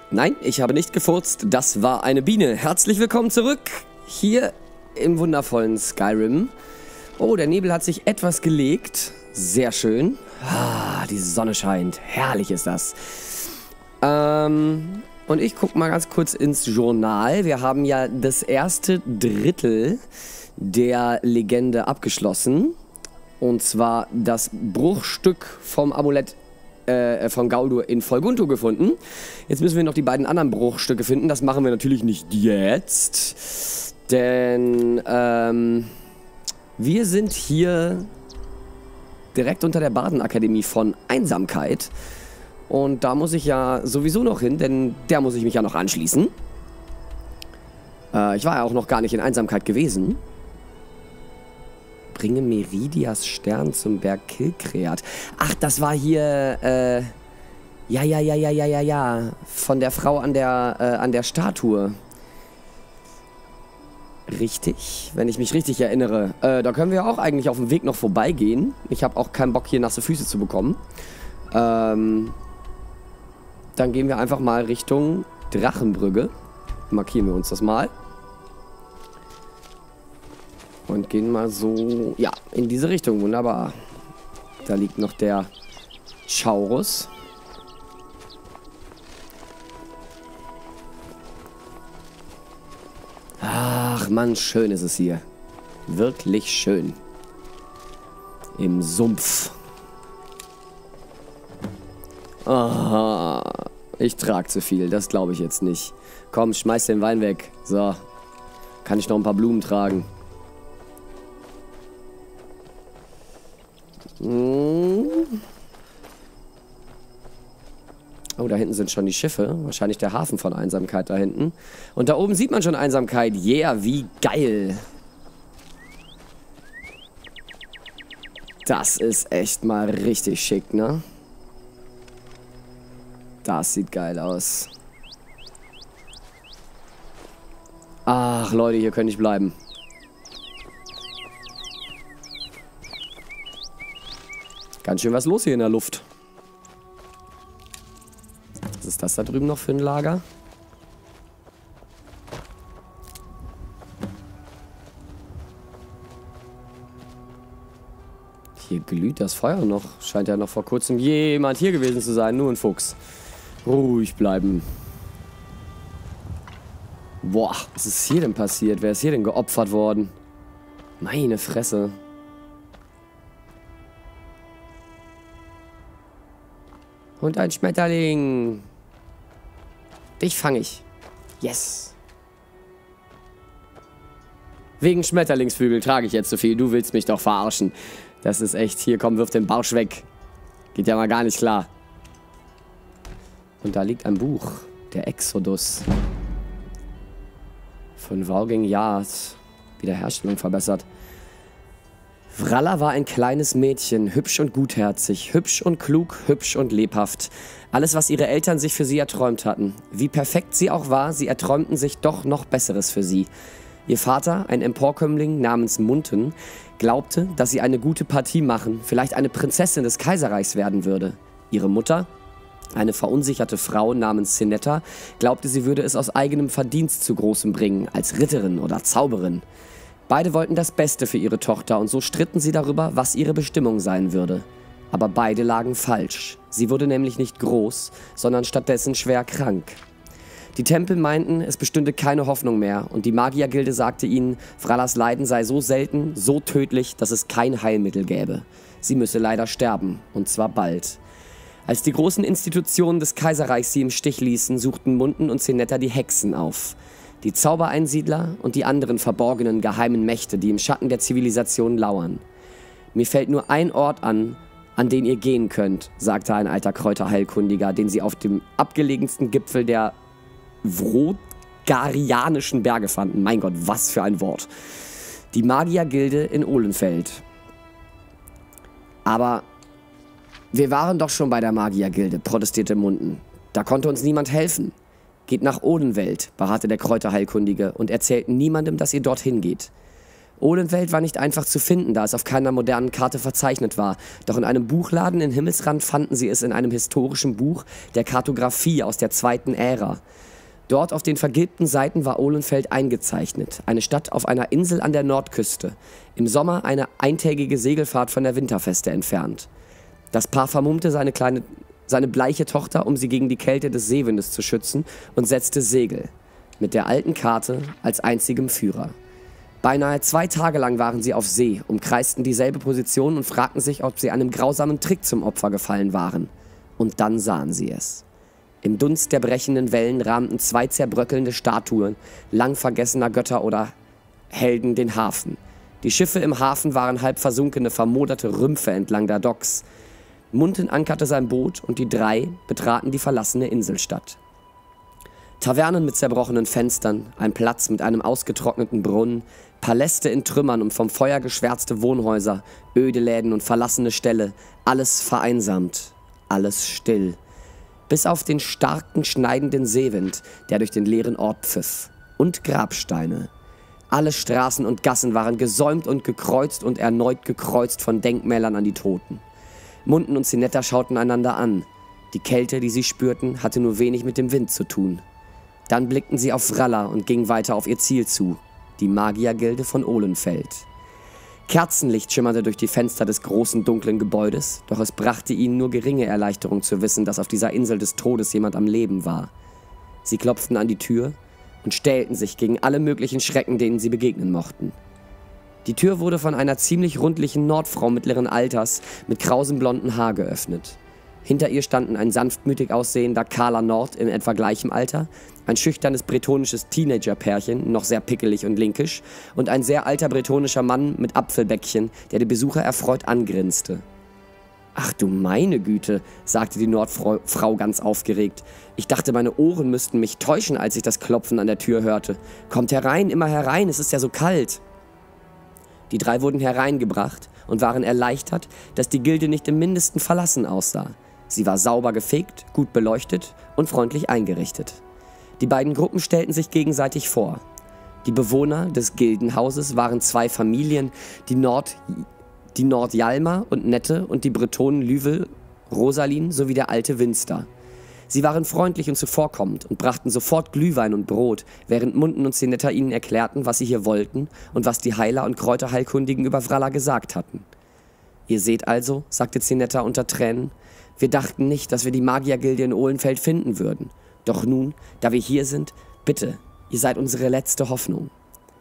Nein, ich habe nicht gefurzt. Das war eine Biene. Herzlich willkommen zurück. Hier im wundervollen Skyrim. Oh, der Nebel hat sich etwas gelegt. Sehr schön. Ah, die Sonne scheint. Herrlich ist das. Und ich gucke mal ganz kurz ins Journal. Wir haben ja das erste Drittel der Legende abgeschlossen. Und zwar das Bruchstück vom Amulett von Gaudur in Volgunto gefunden. Jetzt müssen wir noch die beiden anderen Bruchstücke finden. Das machen wir natürlich nicht jetzt. Denn wir sind hier direkt unter der Bardenakademie von Einsamkeit. Und da muss ich ja sowieso noch hin, denn der muss ich mich ja noch anschließen. Ich war ja auch noch gar nicht in Einsamkeit gewesen. Bringe Meridias Stern zum Berg Kilkreat. Ach, das war hier, ja. Von der Frau an der Statue. Richtig, wenn ich mich richtig erinnere. Da können wir auch eigentlich auf dem Weg noch vorbeigehen. Ich habe auch keinen Bock, hier nasse Füße zu bekommen. Dann gehen wir einfach mal Richtung Drachenbrücke. Markieren wir uns das mal. Und gehen mal so, ja, in diese Richtung. Wunderbar. Da liegt noch der Chaurus. Ach Mann, schön ist es hier. Wirklich schön. Im Sumpf. Ah, ich trage zu viel, das glaube ich jetzt nicht. Komm, schmeiß den Wein weg. So. Kann ich noch ein paar Blumen tragen. Oh, da hinten sind schon die Schiffe. Wahrscheinlich der Hafen von Einsamkeit da hinten. Und da oben sieht man schon Einsamkeit. Yeah, wie geil. Das ist echt mal richtig schick, ne? Das sieht geil aus. Ach, Leute, hier könnte ich bleiben. Ganz schön was los hier in der Luft. Was ist das da drüben noch für ein Lager? Hier glüht das Feuer noch. Scheint ja noch vor kurzem jemand hier gewesen zu sein. Nur ein Fuchs. Ruhig bleiben. Boah, was ist hier denn passiert? Wer ist hier denn geopfert worden? Meine Fresse. Und ein Schmetterling. Dich fange ich. Yes. Wegen Schmetterlingsflügel trage ich jetzt so viel. Du willst mich doch verarschen. Das ist echt... Hier, komm, wirf den Barsch weg. Geht ja mal gar nicht klar. Und da liegt ein Buch. Der Exodus. Von Vaughan Yard. Wiederherstellung verbessert. Vralla war ein kleines Mädchen, hübsch und gutherzig, hübsch und klug, hübsch und lebhaft. Alles, was ihre Eltern sich für sie erträumt hatten. Wie perfekt sie auch war, sie erträumten sich doch noch Besseres für sie. Ihr Vater, ein Emporkömmling namens Munten, glaubte, dass sie eine gute Partie machen, vielleicht eine Prinzessin des Kaiserreichs werden würde. Ihre Mutter, eine verunsicherte Frau namens Sinetta, glaubte, sie würde es aus eigenem Verdienst zu Großem bringen, als Ritterin oder Zauberin. Beide wollten das Beste für ihre Tochter und so stritten sie darüber, was ihre Bestimmung sein würde. Aber beide lagen falsch. Sie wurde nämlich nicht groß, sondern stattdessen schwer krank. Die Tempel meinten, es bestünde keine Hoffnung mehr und die Magiergilde sagte ihnen, Vrallas Leiden sei so selten, so tödlich, dass es kein Heilmittel gäbe. Sie müsse leider sterben, und zwar bald. Als die großen Institutionen des Kaiserreichs sie im Stich ließen, suchten Munten und Sinetta die Hexen auf. Die Zaubereinsiedler und die anderen verborgenen, geheimen Mächte, die im Schatten der Zivilisation lauern. Mir fällt nur ein Ort an den ihr gehen könnt, sagte ein alter Kräuterheilkundiger, den sie auf dem abgelegensten Gipfel der Vrogarianischen Berge fanden. Mein Gott, was für ein Wort. Die Magiergilde in Ohlenfeld. Aber wir waren doch schon bei der Magiergilde, protestierte Munten. Da konnte uns niemand helfen. Geht nach Odenwelt, beharrte der Kräuterheilkundige, und erzählt niemandem, dass ihr dorthin geht. Ohlenwelt war nicht einfach zu finden, da es auf keiner modernen Karte verzeichnet war. Doch in einem Buchladen in Himmelsrand fanden sie es in einem historischen Buch der Kartografie aus der 2. Ära. Dort auf den vergilbten Seiten war Ohlenfeld eingezeichnet, eine Stadt auf einer Insel an der Nordküste, im Sommer eine eintägige Segelfahrt von der Winterfeste entfernt. Das Paar vermummte seine bleiche Tochter, um sie gegen die Kälte des Seewindes zu schützen, und setzte Segel, mit der alten Karte als einzigem Führer. Beinahe 2 Tage lang waren sie auf See, umkreisten dieselbe Position und fragten sich, ob sie einem grausamen Trick zum Opfer gefallen waren. Und dann sahen sie es. Im Dunst der brechenden Wellen rahmten 2 zerbröckelnde Statuen lang vergessener Götter oder Helden den Hafen. Die Schiffe im Hafen waren halb versunkene, vermoderte Rümpfe entlang der Docks. Munten ankerte sein Boot und die 3 betraten die verlassene Inselstadt. Tavernen mit zerbrochenen Fenstern, ein Platz mit einem ausgetrockneten Brunnen, Paläste in Trümmern und vom Feuer geschwärzte Wohnhäuser, öde Läden und verlassene Ställe, alles vereinsamt, alles still. Bis auf den starken, schneidenden Seewind, der durch den leeren Ort pfiff. Und Grabsteine. Alle Straßen und Gassen waren gesäumt und gekreuzt und erneut gekreuzt von Denkmälern an die Toten. Munten und Zinetta schauten einander an. Die Kälte, die sie spürten, hatte nur wenig mit dem Wind zu tun. Dann blickten sie auf Vralla und gingen weiter auf ihr Ziel zu, die Magiergilde von Ohlenfeld. Kerzenlicht schimmerte durch die Fenster des großen, dunklen Gebäudes, doch es brachte ihnen nur geringe Erleichterung zu wissen, dass auf dieser Insel des Todes jemand am Leben war. Sie klopften an die Tür und stählten sich gegen alle möglichen Schrecken, denen sie begegnen mochten. Die Tür wurde von einer ziemlich rundlichen Nordfrau mittleren Alters mit krausem blonden Haar geöffnet. Hinter ihr standen ein sanftmütig aussehender, kahler Nord in etwa gleichem Alter, ein schüchternes bretonisches Teenager-Pärchen, noch sehr pickelig und linkisch, und ein sehr alter bretonischer Mann mit Apfelbäckchen, der die Besucher erfreut angrinste. »Ach du meine Güte«, sagte die Nordfrau ganz aufgeregt. »Ich dachte, meine Ohren müssten mich täuschen, als ich das Klopfen an der Tür hörte. Kommt herein, immer herein, es ist ja so kalt.« Die 3 wurden hereingebracht und waren erleichtert, dass die Gilde nicht im Mindesten verlassen aussah. Sie war sauber gefegt, gut beleuchtet und freundlich eingerichtet. Die beiden Gruppen stellten sich gegenseitig vor. Die Bewohner des Gildenhauses waren 2 Familien, die Nordjalma und Nette und die Bretonen Lüvel, Rosalin sowie der alte Winster. Sie waren freundlich und zuvorkommend und brachten sofort Glühwein und Brot, während Munten und Zinetta ihnen erklärten, was sie hier wollten und was die Heiler und Kräuterheilkundigen über Vralla gesagt hatten. »Ihr seht also«, sagte Zinetta unter Tränen, »wir dachten nicht, dass wir die Magiergilde in Ohlenfeld finden würden. Doch nun, da wir hier sind, bitte, ihr seid unsere letzte Hoffnung.«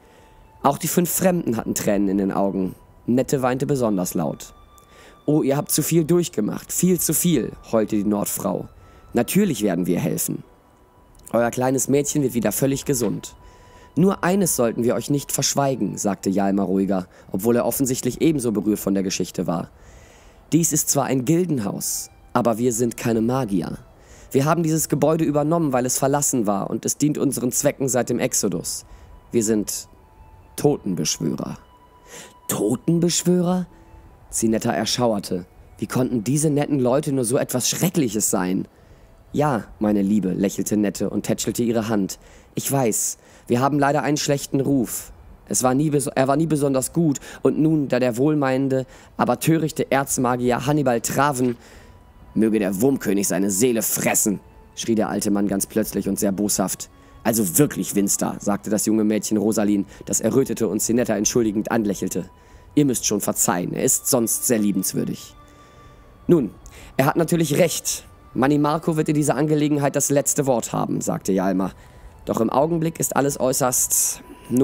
Auch die 5 Fremden hatten Tränen in den Augen. Nette weinte besonders laut. »Oh, ihr habt zu viel durchgemacht, viel zu viel«, heulte die Nordfrau. »Natürlich werden wir helfen. Euer kleines Mädchen wird wieder völlig gesund. Nur eines sollten wir euch nicht verschweigen«, sagte Hjalmar ruhiger, obwohl er offensichtlich ebenso berührt von der Geschichte war. »Dies ist zwar ein Gildenhaus, aber wir sind keine Magier. Wir haben dieses Gebäude übernommen, weil es verlassen war und es dient unseren Zwecken seit dem Exodus. Wir sind Totenbeschwörer.« »Totenbeschwörer?« Zinetta erschauerte. Wie konnten diese netten Leute nur so etwas Schreckliches sein? »Ja, meine Liebe«, lächelte Nette und tätschelte ihre Hand. »Ich weiß, wir haben leider einen schlechten Ruf. Er war nie besonders gut und nun, da der wohlmeinende, aber törichte Erzmagier Hannibal Traven, möge der Wurmkönig seine Seele fressen«, schrie der alte Mann ganz plötzlich und sehr boshaft. »Also wirklich, Winster«, sagte das junge Mädchen Rosalin, das errötete und Zinetta entschuldigend anlächelte. »Ihr müsst schon verzeihen, er ist sonst sehr liebenswürdig.« »Nun, er hat natürlich recht. Manni Marco wird in dieser Angelegenheit das letzte Wort haben«, sagte Hjalmar. »Doch im Augenblick ist alles äußerst,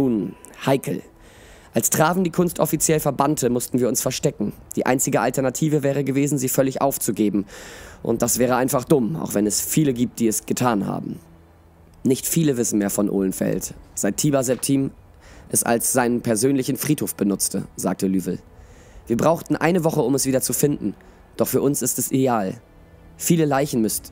heikel. Als Traven die Kunst offiziell verbannte, mussten wir uns verstecken. Die einzige Alternative wäre gewesen, sie völlig aufzugeben. Und das wäre einfach dumm, auch wenn es viele gibt, die es getan haben. Nicht viele wissen mehr von Ohlenfeld, seit Tiber Septim es als seinen persönlichen Friedhof benutzte«, sagte Lüvel. »Wir brauchten eine Woche, um es wieder zu finden. Doch für uns ist es ideal. Viele Leichen müsst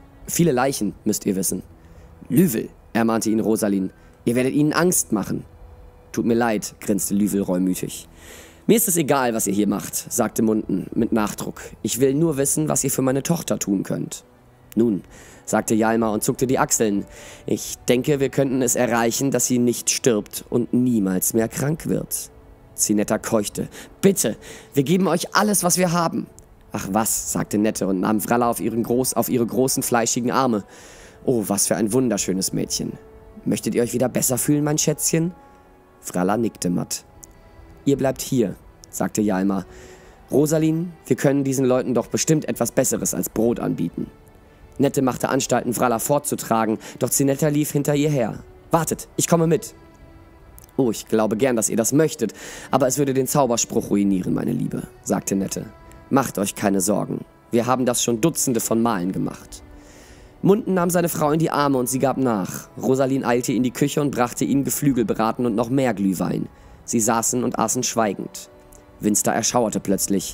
ihr wissen.« »Lüvel«, ermahnte ihn Rosalin, »ihr werdet ihnen Angst machen.« »Tut mir leid«, grinste Lüvel reumütig. »Mir ist es egal, was ihr hier macht«, sagte Munten mit Nachdruck. »Ich will nur wissen, was ihr für meine Tochter tun könnt.« »Nun«, sagte Hjalmar und zuckte die Achseln, »ich denke, wir könnten es erreichen, dass sie nicht stirbt und niemals mehr krank wird.« Zinetta keuchte. »Bitte, wir geben euch alles, was wir haben.« »Ach was«, sagte Nette und nahm Vralla auf ihre großen, fleischigen Arme. »Oh, was für ein wunderschönes Mädchen. Möchtet ihr euch wieder besser fühlen, mein Schätzchen?« Vralla nickte matt. »Ihr bleibt hier«, sagte Hjalmar. »Rosalin, wir können diesen Leuten doch bestimmt etwas Besseres als Brot anbieten.« Nette machte Anstalten, Vralla fortzutragen, doch Zinetta lief hinter ihr her. »Wartet, ich komme mit.« »Oh, ich glaube gern, dass ihr das möchtet, aber es würde den Zauberspruch ruinieren, meine Liebe«, sagte Nette. »Macht euch keine Sorgen. Wir haben das schon Dutzende von Malen gemacht.« Munden nahm seine Frau in die Arme und sie gab nach. Rosalin eilte in die Küche und brachte ihnen Geflügelbraten und noch mehr Glühwein. Sie saßen und aßen schweigend. Winster erschauerte plötzlich.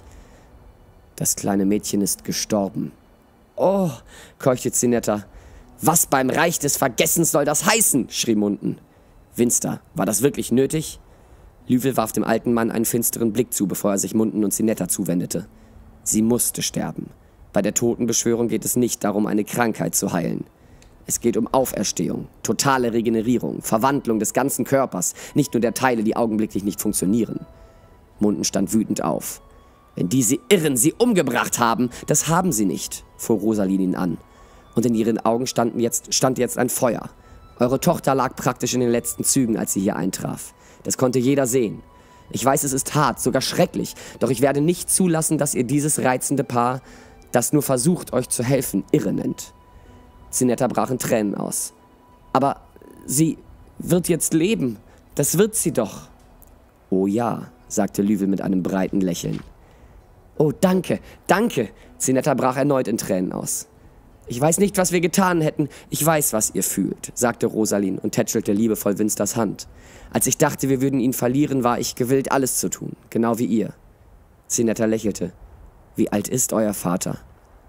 »Das kleine Mädchen ist gestorben.« »Oh«, keuchte Zinetta. »Was beim Reich des Vergessens soll das heißen?«, schrie Munden. »Winster, war das wirklich nötig?« Lüvel warf dem alten Mann einen finsteren Blick zu, bevor er sich Munden und Zinetta zuwendete. Sie musste sterben. Bei der Totenbeschwörung geht es nicht darum, eine Krankheit zu heilen. Es geht um Auferstehung, totale Regenerierung, Verwandlung des ganzen Körpers, nicht nur der Teile, die augenblicklich nicht funktionieren. Munden stand wütend auf. »Wenn diese Irren sie umgebracht haben, das haben sie nicht«, fuhr Rosalin ihn an. Und in ihren Augen stand jetzt ein Feuer. Eure Tochter lag praktisch in den letzten Zügen, als sie hier eintraf. Das konnte jeder sehen. Ich weiß, es ist hart, sogar schrecklich, doch ich werde nicht zulassen, dass ihr dieses reizende Paar, das nur versucht, euch zu helfen, irre nennt.« Zinetta brach in Tränen aus. »Aber sie wird jetzt leben. Das wird sie doch.« »Oh ja«, sagte Lüvel mit einem breiten Lächeln. »Oh, danke, danke!« Zinetta brach erneut in Tränen aus. »Ich weiß nicht, was wir getan hätten. Ich weiß, was ihr fühlt«, sagte Rosalin und tätschelte liebevoll Winsters Hand. »Als ich dachte, wir würden ihn verlieren, war ich gewillt, alles zu tun. Genau wie ihr.« Zinetta lächelte. »Wie alt ist euer Vater?«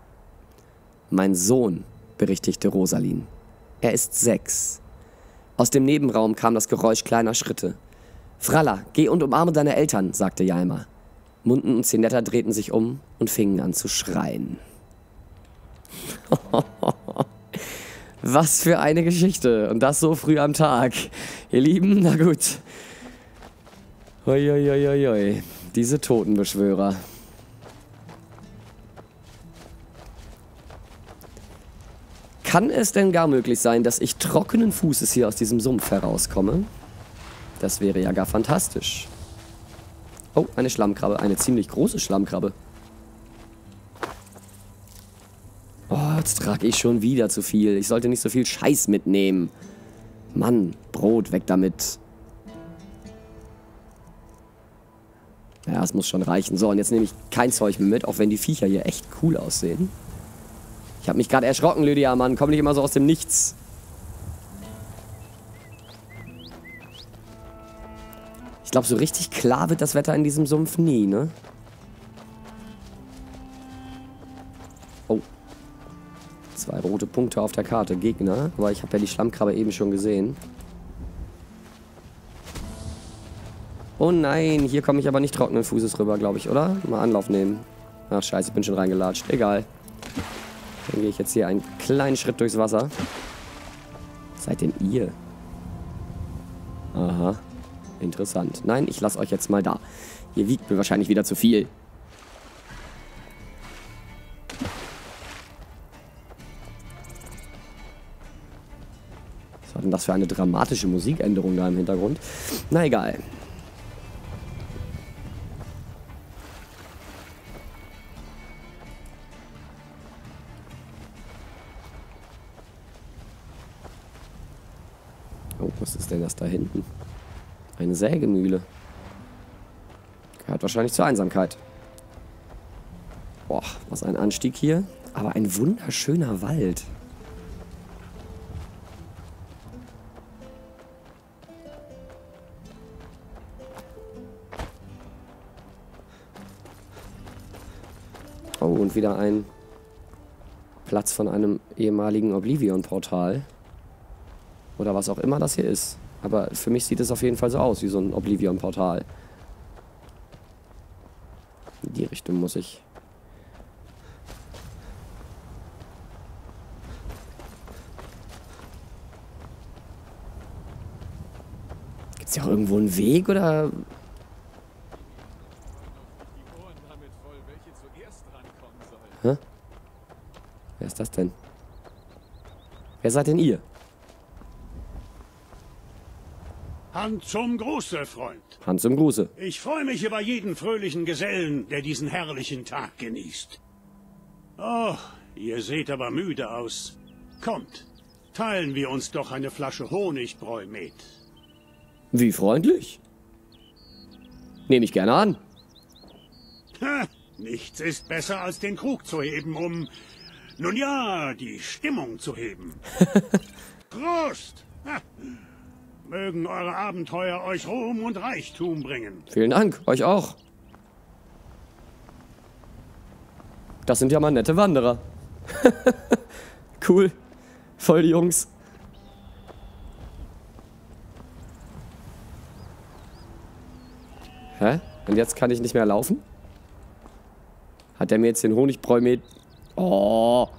»Mein Sohn«, berichtigte Rosalin. »Er ist 6. Aus dem Nebenraum kam das Geräusch kleiner Schritte. »Vralla, geh und umarme deine Eltern«, sagte Hjalmar. Munden und Zinetta drehten sich um und fingen an zu schreien. Was für eine Geschichte. Und das so früh am Tag. Ihr Lieben, na gut. Hoi, hoi, hoi, hoi. Diese Totenbeschwörer. Kann es denn gar möglich sein, dass ich trockenen Fußes hier aus diesem Sumpf herauskomme? Das wäre ja gar fantastisch. Oh, eine Schlammkrabbe. Eine ziemlich große Schlammkrabbe. Oh, jetzt trage ich schon wieder zu viel. Ich sollte nicht so viel Scheiß mitnehmen. Mann, Brot, weg damit. Ja, es muss schon reichen. So, und jetzt nehme ich kein Zeug mehr mit, auch wenn die Viecher hier echt cool aussehen. Ich habe mich gerade erschrocken, Lydia, Mann. Komm nicht immer so aus dem Nichts. Ich glaube, so richtig klar wird das Wetter in diesem Sumpf nie, ne? Oh. 2 rote Punkte auf der Karte. Gegner. Aber ich habe ja die Schlammkrabbe eben schon gesehen. Oh nein, hier komme ich aber nicht trockenen Fußes rüber, glaube ich, oder? Mal Anlauf nehmen. Ach scheiße, ich bin schon reingelatscht. Egal. Dann gehe ich jetzt hier einen kleinen Schritt durchs Wasser. Was seid denn ihr? Aha. Interessant. Nein, ich lasse euch jetzt mal da. Ihr wiegt mir wahrscheinlich wieder zu viel. Was war denn das für eine dramatische Musikänderung da im Hintergrund? Na egal. Oh, was ist denn das da hinten? Eine Sägemühle. Gehört wahrscheinlich zur Einsamkeit. Boah, was ein Anstieg hier. Aber ein wunderschöner Wald. Oh, und wieder ein Platz von einem ehemaligen Oblivion-Portal. Oder was auch immer das hier ist. Aber für mich sieht es auf jeden Fall so aus, wie so ein Oblivion-Portal. In die Richtung muss ich. Gibt es ja auch irgendwo einen Weg, oder Wer ist das denn? Wer seid denn ihr? Hand zum Gruße, Freund. Hand zum Gruße. Ich freue mich über jeden fröhlichen Gesellen, der diesen herrlichen Tag genießt. Oh, ihr seht aber müde aus. Kommt, teilen wir uns doch eine Flasche Honigbräu mit. Wie freundlich. Nehme ich gerne an. Ha, nichts ist besser, als den Krug zu heben, um, nun ja, die Stimmung zu heben. Prost! Ha. Mögen eure Abenteuer euch Ruhm und Reichtum bringen. Vielen Dank, euch auch. Das sind ja mal nette Wanderer. Cool. Voll die Jungs. Hä? Und jetzt kann ich nicht mehr laufen? Hat der mir jetzt den Honigbräu mit... Oh.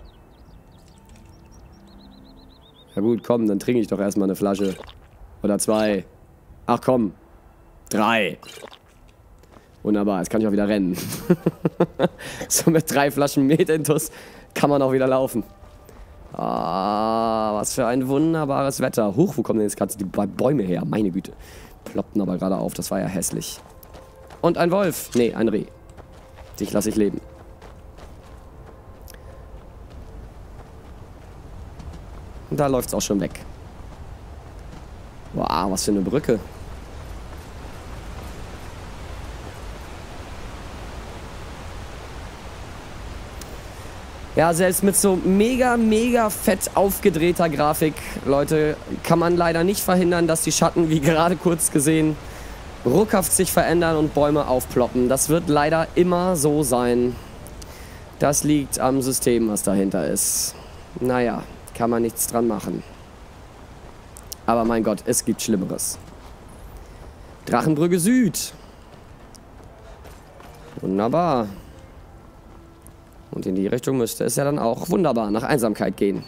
Ja gut, komm, dann trinke ich doch erstmal eine Flasche. Oder 2. Ach komm. 3. Wunderbar, jetzt kann ich auch wieder rennen. So mit 3 Flaschen Met-Intus kann man auch wieder laufen. Ah, was für ein wunderbares Wetter. Huch, wo kommen denn jetzt gerade die Bäume her? Meine Güte. Ploppten aber gerade auf, das war ja hässlich. Und ein Wolf. Nee, ein Reh. Dich lasse ich leben. Und da läuft's auch schon weg. Wow, was für eine Brücke. Ja, selbst mit so mega fett aufgedrehter Grafik, Leute, kann man leider nicht verhindern, dass die Schatten, wie gerade kurz gesehen, ruckhaft sich verändern und Bäume aufploppen. Das wird leider immer so sein. Das liegt am System, was dahinter ist. Naja, kann man nichts dran machen. Aber mein Gott, es gibt Schlimmeres. Drachenbrücke Süd. Wunderbar. Und in die Richtung müsste es ja dann auch wunderbar nach Einsamkeit gehen.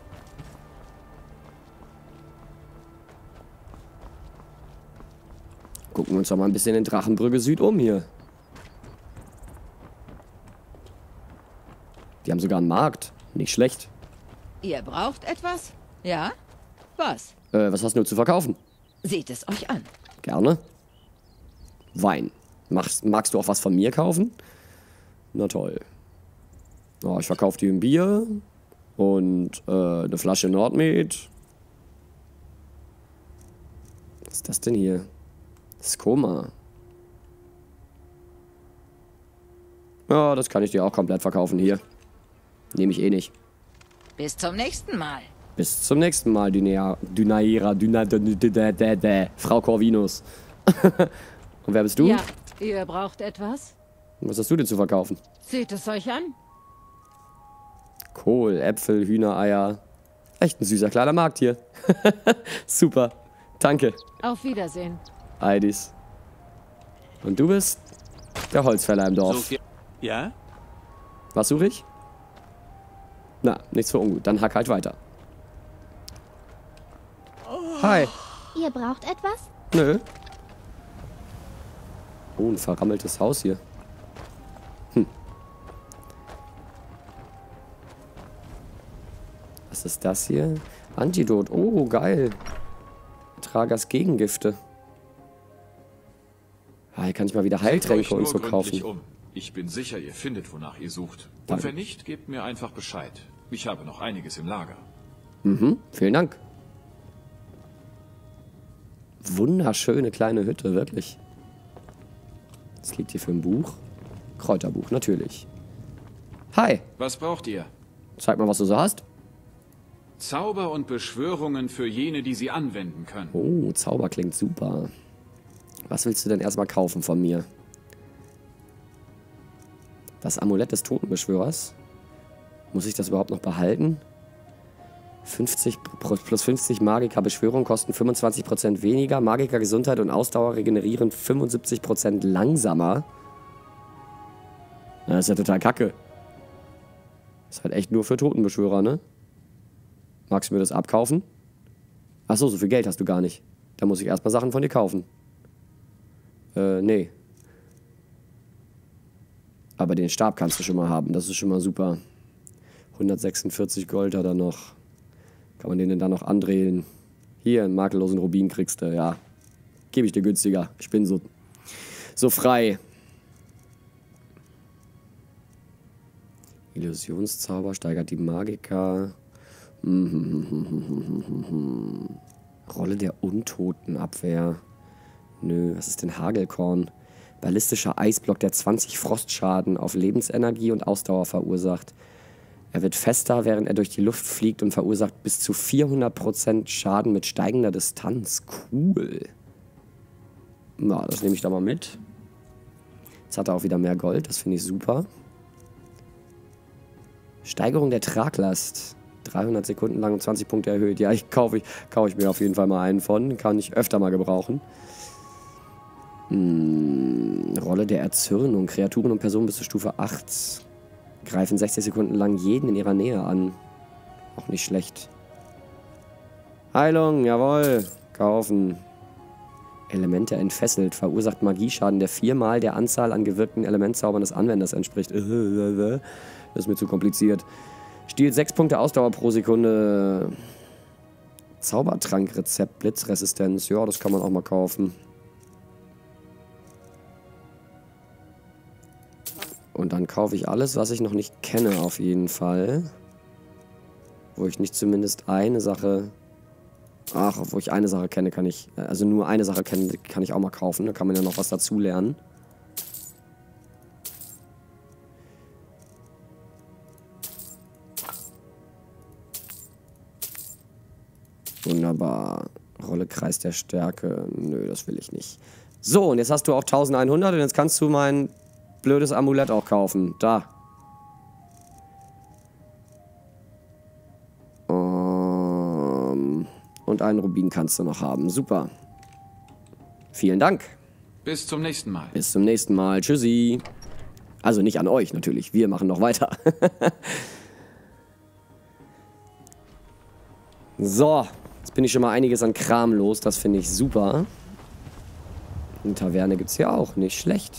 Gucken wir uns doch mal ein bisschen in Drachenbrücke Süd um hier. Die haben sogar einen Markt. Nicht schlecht. Ihr braucht etwas? Ja? Was? Was hast du zu verkaufen? Seht es euch an. Gerne. Wein. Magst du auch was von mir kaufen? Na toll. Oh, ich verkaufe dir ein Bier und eine Flasche Nordmet. Was ist das denn hier? Skoma. Ja, das kann ich dir auch komplett verkaufen hier. Nehme ich eh nicht. Bis zum nächsten Mal. Bis zum nächsten Mal, Frau Corvinus. Und wer bist du? Ja, ihr braucht etwas? Was hast du denn zu verkaufen? Seht es euch an. Kohl, Äpfel, Hühnereier. Echt ein süßer kleiner Markt hier. Super. Danke. Auf Wiedersehen. Eidis. Und du bist der Holzfäller im Dorf. Ja? Was suche ich? Na, nichts für ungut. Dann hack halt weiter. Hi. Ihr braucht etwas? Nö. Oh, ein verrammeltes Haus hier. Was ist das hier? Antidot. Oh, geil. Tragers Gegengifte. Ah, hier kann ich mal wieder Heiltränke und so kaufen. Um. Ich bin sicher, ihr findet, wonach ihr sucht. Und Danke. wenn nicht, gebt mir einfach Bescheid. Ich habe noch einiges im Lager. Mhm, vielen Dank. Wunderschöne kleine Hütte, wirklich. Was liegt hier für ein Buch? Kräuterbuch, natürlich. Hi, Was braucht ihr? zeig mal, was du so hast. Zauber und Beschwörungen für jene, die sie anwenden können. Oh, Zauber klingt super. Was willst du denn erstmal kaufen von mir? Das Amulett des Totenbeschwörers? Muss ich das überhaupt noch behalten? 50 plus 50 Magiker-Beschwörung kosten 25% weniger. Magiker-Gesundheit und Ausdauer regenerieren 75% langsamer. Das ist ja total kacke. Ist halt echt nur für Totenbeschwörer, ne? Magst du mir das abkaufen? Achso, so viel Geld hast du gar nicht. Da muss ich erstmal Sachen von dir kaufen. Nee. Aber den Stab kannst du schon mal haben. Das ist schon mal super. 146 Gold hat er noch. Kann man den denn da noch andrehen? Hier, einen makellosen Rubin kriegst du, ja. Gebe ich dir günstiger. Ich bin so frei. Illusionszauber steigert die Magiker. Rolle der Untotenabwehr. Nö, was ist denn Hagelkorn? Ballistischer Eisblock, der 20 Frostschaden auf Lebensenergie und Ausdauer verursacht. Er wird fester, während er durch die Luft fliegt und verursacht bis zu 400% Schaden mit steigender Distanz. Cool. Na, das nehme ich da mal mit. Jetzt hat er auch wieder mehr Gold, das finde ich super. Steigerung der Traglast. 300 Sekunden lang um 20 Punkte erhöht. Ja, kaufe ich mir auf jeden Fall mal einen von. Kann ich öfter mal gebrauchen. Rolle der Erzürnung. Kreaturen und Personen bis zur Stufe 8 greifen 60 Sekunden lang jeden in ihrer Nähe an. Auch nicht schlecht. Heilung, jawohl. Kaufen. Elemente entfesselt. Verursacht Magieschaden, der 4-mal der Anzahl an gewirkten Elementzaubern des Anwenders entspricht. Das ist mir zu kompliziert. Stiehlt 6 Punkte Ausdauer pro Sekunde. Zaubertrankrezept, Blitzresistenz. Ja, das kann man auch mal kaufen. Und dann kaufe ich alles, was ich noch nicht kenne, auf jeden Fall. Wo ich nicht zumindest eine Sache... Ach, wo ich eine Sache kenne, kann ich... Also nur eine Sache kenne, kann ich auch mal kaufen. Da kann man ja noch was dazu lernen. Wunderbar. Rolle Kreis der Stärke. Nö, das will ich nicht. So, und jetzt hast du auch 1100 und jetzt kannst du mein blödes Amulett auch kaufen. Da. Und einen Rubin kannst du noch haben. Super. Vielen Dank. Bis zum nächsten Mal. Bis zum nächsten Mal. Tschüssi. Also nicht an euch natürlich. Wir machen noch weiter. So. Jetzt bin ich schon mal einiges an Kram los. Das finde ich super. Eine Taverne gibt es hier auch. Nicht schlecht.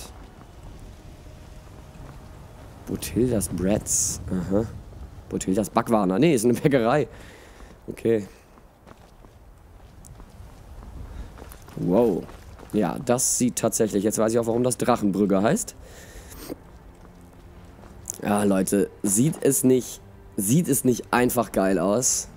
Botildas Breads. Aha. Botildas Backwaren. Nee, ist eine Bäckerei. Okay. Wow. Ja, das sieht tatsächlich... Jetzt weiß ich auch, warum das Drachenbrügge heißt. Ja, Leute. Sieht es nicht einfach geil aus?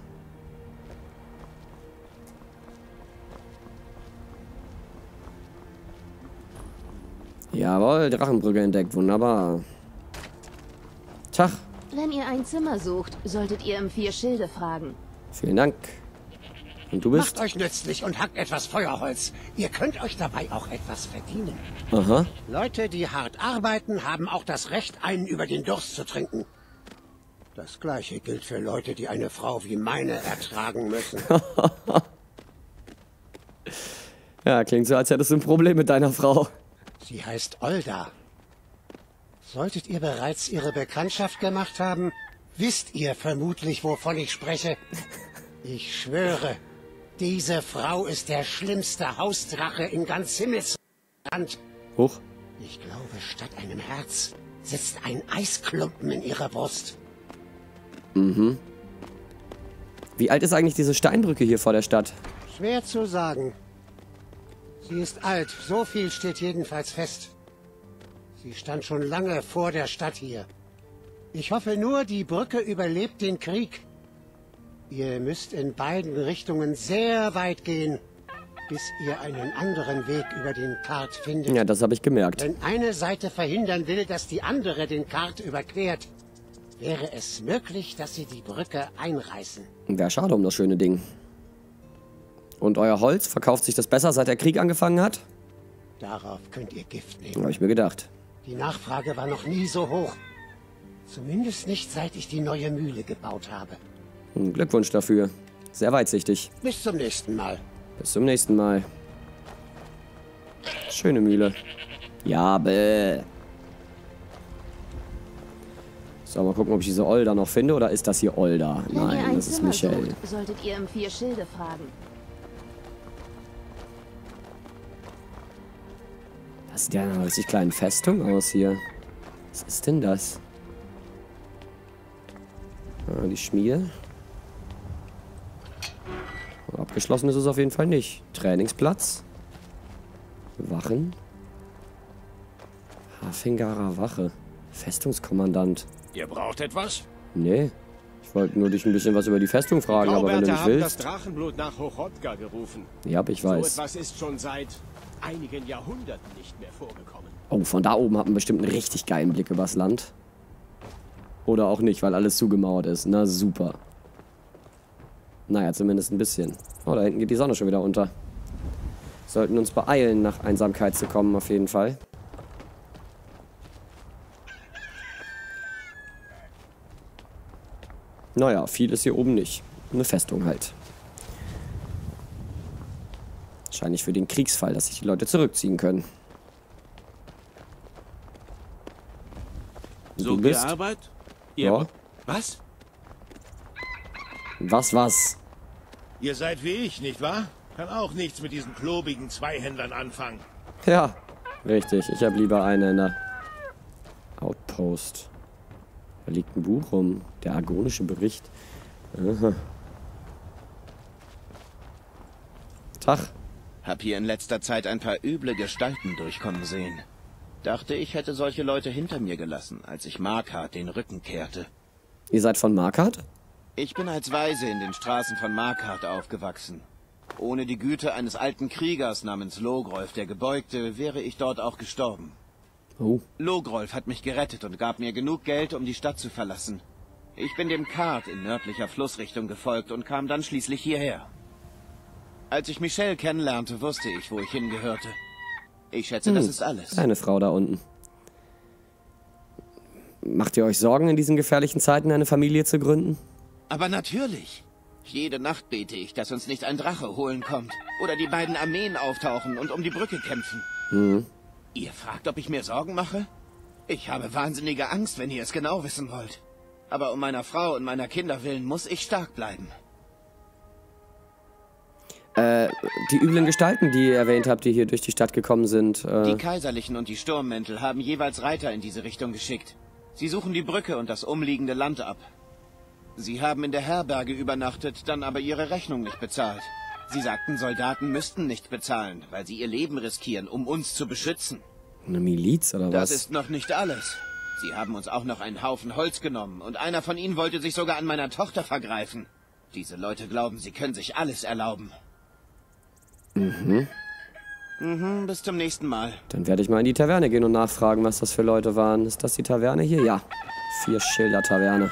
Jawohl, Drachenbrügge entdeckt. Wunderbar. Tag. Wenn ihr ein Zimmer sucht, solltet ihr im Vier-Schilde fragen. Vielen Dank. Und du bist? Macht euch nützlich und hackt etwas Feuerholz. Ihr könnt euch dabei auch etwas verdienen. Aha. Leute, die hart arbeiten, haben auch das Recht, einen über den Durst zu trinken. Das Gleiche gilt für Leute, die eine Frau wie meine ertragen müssen. Ja, klingt so, als hättest du ein Problem mit deiner Frau. Sie heißt Olda. Solltet ihr bereits ihre Bekanntschaft gemacht haben, wisst ihr vermutlich, wovon ich spreche. Ich schwöre, diese Frau ist der schlimmste Hausdrache in ganz Himmelsland. Hoch. Ich glaube, statt einem Herz sitzt ein Eisklumpen in ihrer Brust. Mhm. Wie alt ist eigentlich diese Steinbrücke hier vor der Stadt? Schwer zu sagen. Sie ist alt, so viel steht jedenfalls fest. Sie stand schon lange vor der Stadt hier. Ich hoffe nur, die Brücke überlebt den Krieg. Ihr müsst in beiden Richtungen sehr weit gehen, bis ihr einen anderen Weg über den Kart findet. Ja, das habe ich gemerkt. Wenn eine Seite verhindern will, dass die andere den Kart überquert, wäre es möglich, dass sie die Brücke einreißen. Wäre schade um das schöne Ding. Und euer Holz, verkauft sich das besser, seit der Krieg angefangen hat? Darauf könnt ihr Gift nehmen. Habe ich mir gedacht. Die Nachfrage war noch nie so hoch. Zumindest nicht, seit ich die neue Mühle gebaut habe. Glückwunsch dafür. Sehr weitsichtig. Bis zum nächsten Mal. Bis zum nächsten Mal. Schöne Mühle. Ja, bäh. So, mal gucken, ob ich diese Olda noch finde. Oder ist das hier Olda? Wenn ihr Nein, ein das ist Zimmer Michelle. sucht, solltet ihr im Vier-Schilde fragen. Das sieht ja nach einer richtig kleinen Festung aus hier. Was ist denn das? Ja, die Schmiede. Abgeschlossen ist es auf jeden Fall nicht. Trainingsplatz. Wachen. Hafingarer Wache. Festungskommandant. Ihr braucht etwas? Nee. Ich wollte nur dich ein bisschen was über die Festung fragen, aber wenn du nicht haben das willst... Drachenblut nach Hochrodka gerufen. Ja, ich So weiß. etwas ist schon seit einigen Jahrhunderten nicht mehr vorgekommen. Oh, von da oben hat man bestimmt einen richtig geilen Blick übers Land. Oder auch nicht, weil alles zugemauert ist. Na super. Naja, zumindest ein bisschen. Oh, da hinten geht die Sonne schon wieder unter. Sollten uns beeilen, nach Einsamkeit zu kommen, auf jeden Fall. Naja, viel ist hier oben nicht. Eine Festung halt. Wahrscheinlich für den Kriegsfall, dass sich die Leute zurückziehen können. Und So du bist? Arbeit? Ja. Was? Was? Ihr seid wie ich, nicht wahr? Kann auch nichts mit diesen klobigen Zweihändlern anfangen. Ja, richtig. Ich habe lieber Einhänder. Outpost. Da liegt ein Buch rum. Der argonische Bericht. Aha. Tag. Hab hier in letzter Zeit ein paar üble Gestalten durchkommen sehen. Dachte, ich hätte solche Leute hinter mir gelassen, als ich Markart den Rücken kehrte. Ihr seid von Markart? Ich bin als Waise in den Straßen von Markart aufgewachsen. Ohne die Güte eines alten Kriegers namens Logrolf der Gebeugte wäre ich dort auch gestorben. Oh. Logrolf hat mich gerettet und gab mir genug Geld, um die Stadt zu verlassen. Ich bin dem Kart in nördlicher Flussrichtung gefolgt und kam dann schließlich hierher. Als ich Michelle kennenlernte, wusste ich, wo ich hingehörte. Ich schätze, das ist alles. Eine Frau da unten. Macht ihr euch Sorgen, in diesen gefährlichen Zeiten eine Familie zu gründen? Aber natürlich. Jede Nacht bete ich, dass uns nicht ein Drache holen kommt. Oder die beiden Armeen auftauchen und um die Brücke kämpfen. Ihr fragt, ob ich mir Sorgen mache? Ich habe wahnsinnige Angst, wenn ihr es genau wissen wollt. Aber um meiner Frau und meiner Kinder willen muss ich stark bleiben. Die üblen Gestalten, die ihr erwähnt habt, die hier durch die Stadt gekommen sind. Die Kaiserlichen und die Sturmmäntel haben jeweils Reiter in diese Richtung geschickt. Sie suchen die Brücke und das umliegende Land ab. Sie haben in der Herberge übernachtet, dann aber ihre Rechnung nicht bezahlt. Sie sagten, Soldaten müssten nicht bezahlen, weil sie ihr Leben riskieren, um uns zu beschützen. Eine Miliz oder was? Das ist noch nicht alles. Sie haben uns auch noch einen Haufen Holz genommen und einer von ihnen wollte sich sogar an meiner Tochter vergreifen. Diese Leute glauben, sie können sich alles erlauben. Bis zum nächsten Mal. Dann werde ich mal in die Taverne gehen und nachfragen, was das für Leute waren. Ist das die Taverne hier? Ja. 4 Schilder Taverne.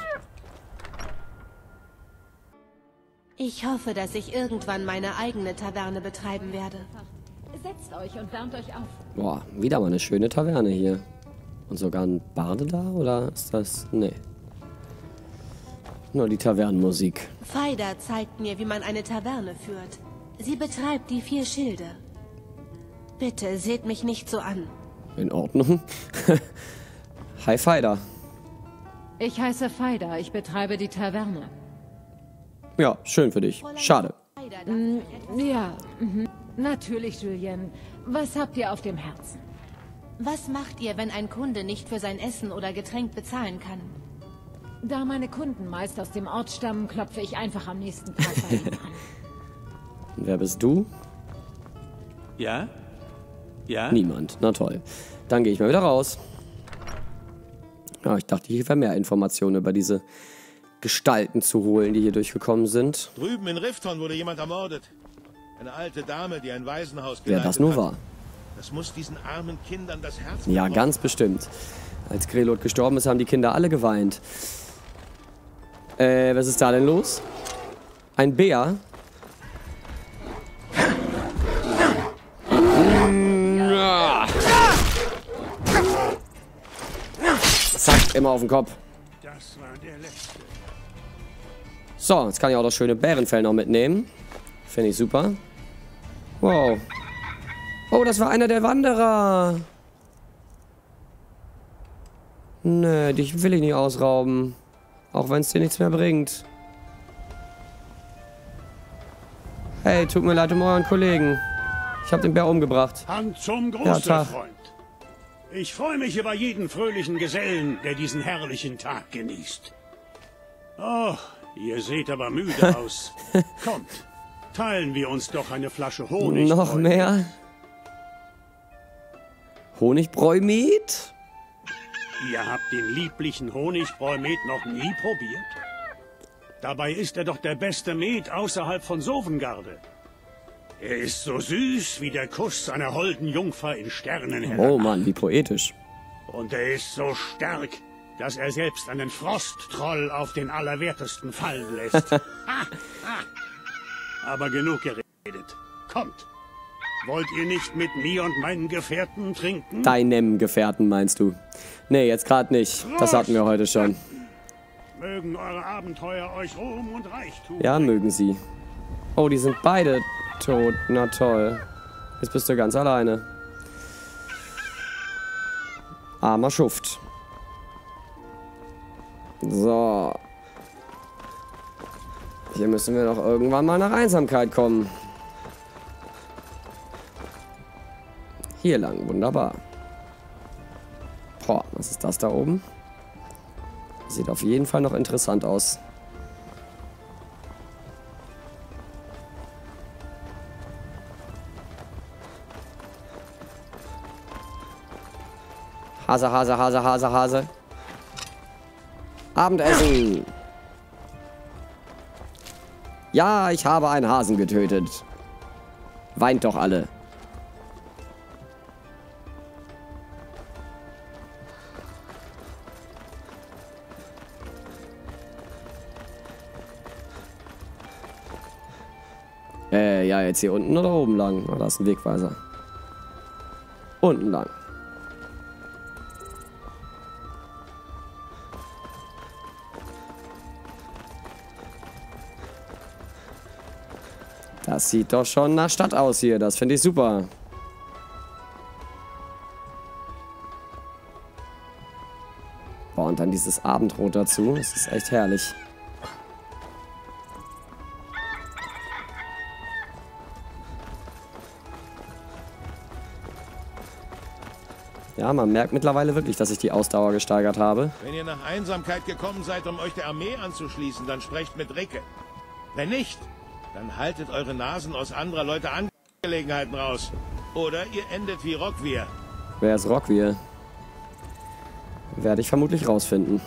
Ich hoffe, dass ich irgendwann meine eigene Taverne betreiben werde. Setzt euch und wärmt euch auf. Boah, wieder mal eine schöne Taverne hier. Und sogar ein Barde da? Oder ist das... Nee. Nur die Tavernenmusik. Feida zeigt mir, wie man eine Taverne führt. Sie betreibt die 4 Schilde. Bitte seht mich nicht so an. In Ordnung. Hi, Feida. Ich heiße Feida, ich betreibe die Taverne. Ja, schön für dich. Schade. Ja, natürlich, Julien. Was habt ihr auf dem Herzen? Was macht ihr, wenn ein Kunde nicht für sein Essen oder Getränk bezahlen kann? Da meine Kunden meist aus dem Ort stammen, klopfe ich einfach am nächsten Tag bei ihnen an. Und wer bist du? Ja? Ja? Niemand. Na toll. Dann gehe ich mal wieder raus. Ja, ich dachte, ich wäre mehr Informationen über diese Gestalten zu holen, die hier durchgekommen sind. Drüben in Rifton wurde jemand ermordet. Eine alte Dame, die ein Waisenhaus Wer geleitet das nur hat. war. Das muss diesen armen Kindern das Herz Ja, gebrochen ganz bestimmt. Als Grelot gestorben ist, haben die Kinder alle geweint. Was ist da denn los? Ein Bär? Zack, immer auf den Kopf. Das war der letzte. So, jetzt kann ich auch das schöne Bärenfell noch mitnehmen. Finde ich super. Wow. Oh, das war einer der Wanderer. Nö, dich will ich nicht ausrauben. Auch wenn es dir nichts mehr bringt. Hey, tut mir leid um euren Kollegen. Ich habe den Bär umgebracht. Hand zum Ja, Gruße, Tag. Freund. Ich freue mich über jeden fröhlichen Gesellen, der diesen herrlichen Tag genießt. Oh, ihr seht aber müde aus. Kommt, teilen wir uns doch eine Flasche Honig. Noch mehr? Honigbräu-Met? Ihr habt den lieblichen Honigbräu-Met noch nie probiert? Dabei ist er doch der beste Met außerhalb von Sovngarde. Er ist so süß wie der Kuss einer holden Jungfer in Sternenhelle. Oh Mann, wie poetisch. Und er ist so stark, dass er selbst einen Frosttroll auf den Allerwertesten fallen lässt. Aber genug geredet. Kommt. Wollt ihr nicht mit mir und meinen Gefährten trinken? Deinem Gefährten meinst du? Nee, jetzt gerade nicht. Das hatten wir heute schon. Mögen eure Abenteuer euch Ruhm und Reichtum. Ja, mögen sie. Oh, die sind beide tot. Na toll. Jetzt bist du ganz alleine. Armer Schuft. So. Hier müssen wir doch irgendwann mal nach Einsamkeit kommen. Hier lang, wunderbar. Boah, was ist das da oben? Sieht auf jeden Fall noch interessant aus. Hase, Hase, Hase, Hase, Hase. Abendessen. Ja, ich habe einen Hasen getötet. Weint doch alle. Ja, jetzt hier unten oder oben lang? Oh, da ist ein Wegweiser. Unten lang. Das sieht doch schon nach Stadt aus hier. Das finde ich super. Boah, und dann dieses Abendrot dazu. Das ist echt herrlich. Ja, man merkt mittlerweile wirklich, dass ich die Ausdauer gesteigert habe. Wenn ihr nach Einsamkeit gekommen seid, um euch der Armee anzuschließen, dann sprecht mit Ricke. Wenn nicht, dann haltet eure Nasen aus anderer Leute Angelegenheiten raus. Oder ihr endet wie Rockwehr. Wer ist Rockwehr? Werde ich vermutlich rausfinden.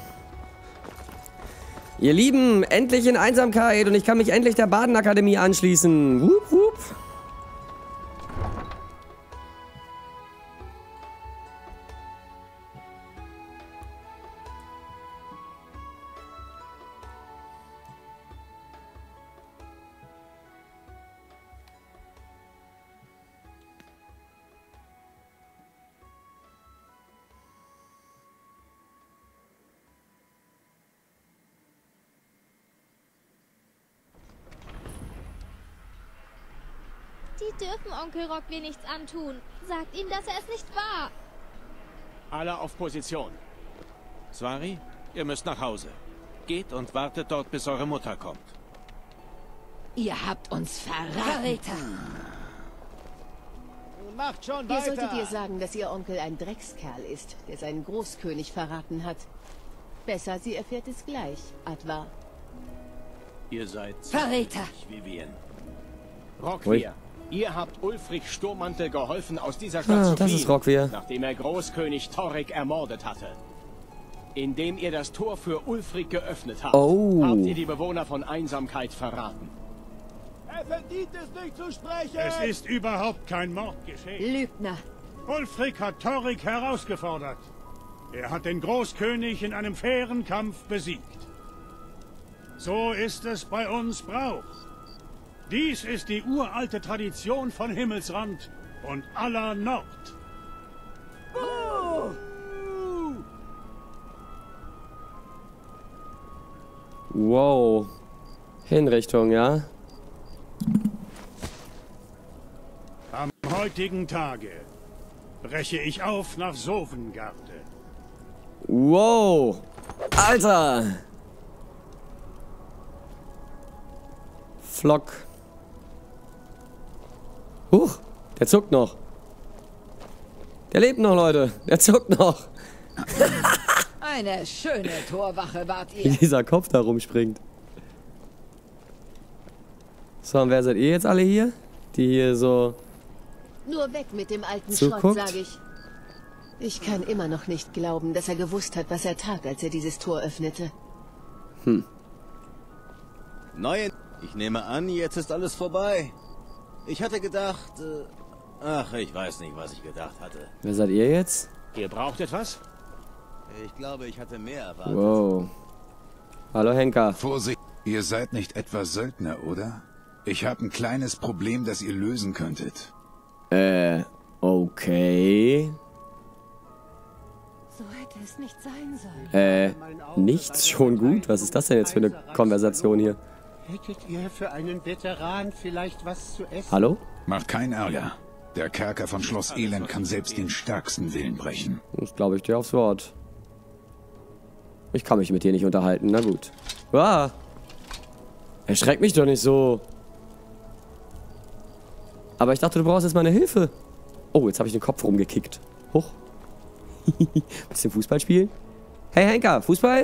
Ihr Lieben, endlich in Einsamkeit und ich kann mich endlich der Badenakademie anschließen. Wup, wup. Sie dürfen Onkel Rockwehr nichts antun. Sagt ihm, dass er es nicht war. Alle auf Position. Svari, ihr müsst nach Hause. Geht und wartet dort, bis eure Mutter kommt. Ihr habt uns verraten. Macht schon weiter. Ihr solltet ihr sagen, dass ihr Onkel ein Dreckskerl ist, der seinen Großkönig verraten hat. Besser, sie erfährt es gleich, Advar. Ihr seid Verräter. Vivien. Rockwehr. Ihr habt Ulfric Sturmmantel geholfen, aus dieser Stadt zu das fliehen, ist Rockwehr. nachdem er Großkönig Torrik ermordet hatte. Indem ihr das Tor für Ulfric geöffnet habt, habt ihr die Bewohner von Einsamkeit verraten. Er verdient es nicht zu sprechen! Es ist überhaupt kein Mord geschehen. Lügner. Ulfric hat Torrik herausgefordert. Er hat den Großkönig in einem fairen Kampf besiegt. So ist es bei uns Brauch. Dies ist die uralte Tradition von Himmelsrand und aller Nord. Wow. Hinrichtung, ja? Am heutigen Tage breche ich auf nach Sovngarde. Wow. Alter. Flock. Huch, der zuckt noch. Der lebt noch, Leute. Der zuckt noch. Eine schöne Torwache wart Wie ihr. dieser Kopf da rumspringt. So, und wer seid ihr jetzt alle hier? Die hier so... Nur weg mit dem alten zuguckt? Schrott, sage ich. Ich kann immer noch nicht glauben, dass er gewusst hat, was er tat, als er dieses Tor öffnete. Neue... Ich nehme an, jetzt ist alles vorbei. Ich hatte gedacht... ach, ich weiß nicht, was ich gedacht hatte. Wer seid ihr jetzt? Ihr braucht etwas? Ich glaube, ich hatte mehr erwartet. Wow. Hallo Henker. Vorsicht, ihr seid nicht etwa Söldner, oder? Ich habe ein kleines Problem, das ihr lösen könntet. Okay. So hätte es nicht sein sollen. Nichts schon gut? Was ist das denn jetzt für eine Konversation hier? Hättet ihr für einen Veteran vielleicht was zu essen? Hallo? Macht keinen Ärger. Der Kerker von Schloss Elend kann selbst den stärksten Willen brechen. Das glaube ich dir aufs Wort. Ich kann mich mit dir nicht unterhalten, na gut. Ah! Erschreck mich doch nicht so. Aber ich dachte, du brauchst jetzt meine Hilfe. Oh, jetzt habe ich den Kopf rumgekickt. Hoch. Bisschen Fußball spielen? Hey Henker, Fußball?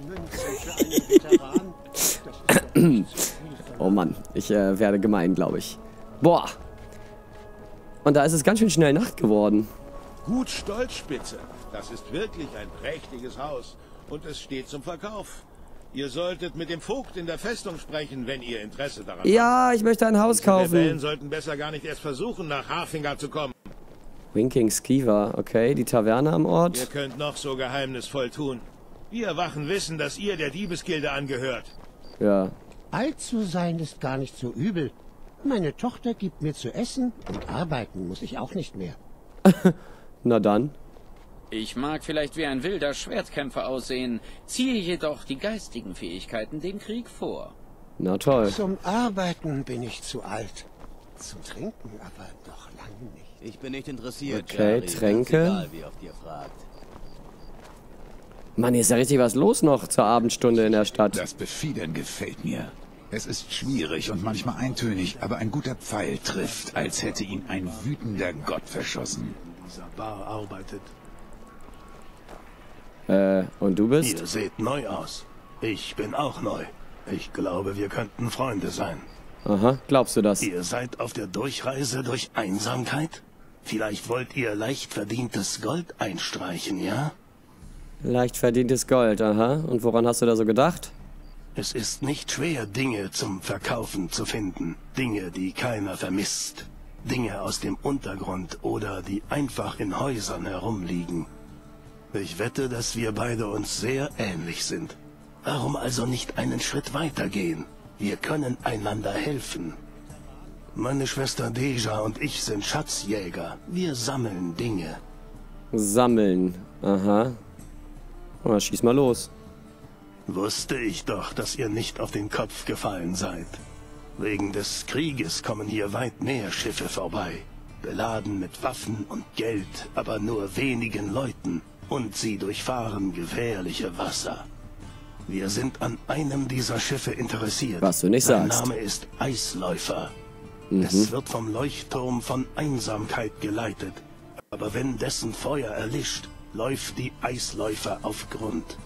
Oh Mann, ich werde gemein, glaube ich. Boah. Und da ist es ganz schön schnell Nacht geworden. Gut Stolzspitze. Das ist wirklich ein prächtiges Haus. Und es steht zum Verkauf. Ihr solltet mit dem Vogt in der Festung sprechen, wenn ihr Interesse daran habt. Ja, ich möchte ein Haus kaufen. Die Rebellen sollten besser gar nicht erst versuchen, nach Hafinger zu kommen. Winking Skiva, okay, die Taverne am Ort. Ihr könnt noch so geheimnisvoll tun. Wir Wachen wissen, dass ihr der Diebesgilde angehört. Ja. Alt zu sein ist gar nicht so übel. Meine Tochter gibt mir zu essen und arbeiten muss ich auch nicht mehr. Na dann. Ich mag vielleicht wie ein wilder Schwertkämpfer aussehen, ziehe jedoch die geistigen Fähigkeiten dem Krieg vor. Na toll. Zum Arbeiten bin ich zu alt. Zum Trinken aber noch lange nicht. Ich bin nicht interessiert, Okay, Charlie. Tränke. Ganz egal, wie oft ihr fragt. Mann, hier ist ja richtig was los noch zur Abendstunde in der Stadt. Das Befiedern gefällt mir. Es ist schwierig und manchmal eintönig, aber ein guter Pfeil trifft, als hätte ihn ein wütender Gott verschossen. Dieser Bar arbeitet. Und du bist? Ihr seht neu aus. Ich bin auch neu. Ich glaube, wir könnten Freunde sein. Aha, glaubst du das? Ihr seid auf der Durchreise durch Einsamkeit? Vielleicht wollt ihr leicht verdientes Gold einstreichen, ja? Leicht verdientes Gold, aha. Und woran hast du da so gedacht? Es ist nicht schwer, Dinge zum Verkaufen zu finden. Dinge, die keiner vermisst. Dinge aus dem Untergrund oder die einfach in Häusern herumliegen. Ich wette, dass wir beide uns sehr ähnlich sind. Warum also nicht einen Schritt weiter gehen? Wir können einander helfen. Meine Schwester Deja und ich sind Schatzjäger. Wir sammeln Dinge. Sammeln, aha. Na, schieß mal los. Wusste ich doch, dass ihr nicht auf den Kopf gefallen seid. Wegen des Krieges kommen hier weit mehr Schiffe vorbei. Beladen mit Waffen und Geld, aber nur wenigen Leuten. Und sie durchfahren gefährliche Wasser. Wir sind an einem dieser Schiffe interessiert. Was du nicht Sein sagst. Name ist Eisläufer. Es wird vom Leuchtturm von Einsamkeit geleitet. Aber wenn dessen Feuer erlischt, läuft die Eisläufer auf Grund.